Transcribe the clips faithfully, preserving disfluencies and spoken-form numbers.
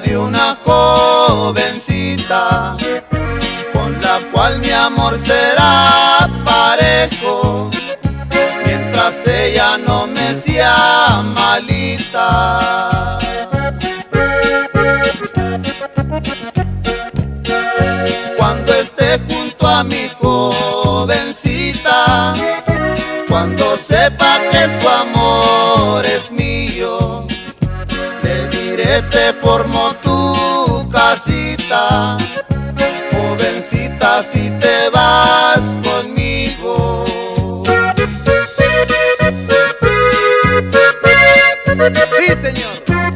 de una jovencita con la cual mi amor será parejo, mientras ella no me sea malita. Cuando esté junto a mi jovencita, cuando sepa que su amor es mío, le diré te formo tu casita, jovencita, si te vas conmigo. Sí, señor.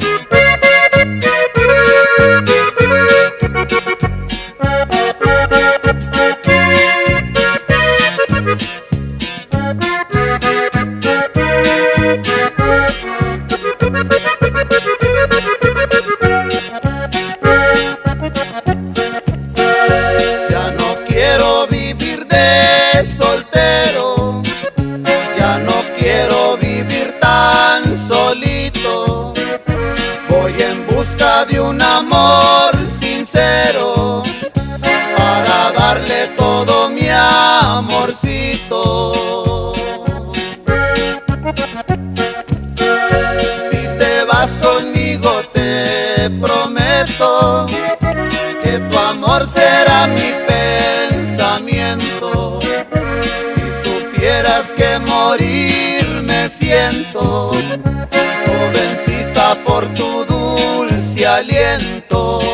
Ya no quiero vivir de soltero, ya no quiero vivir tan solito. Voy en busca de un amor sincero para darle todo mi amorcito. Si te vas conmigo te prometo que tu amor será mi pensamiento. Si supieras que morir me siento, jovencita, por tu dulce aliento.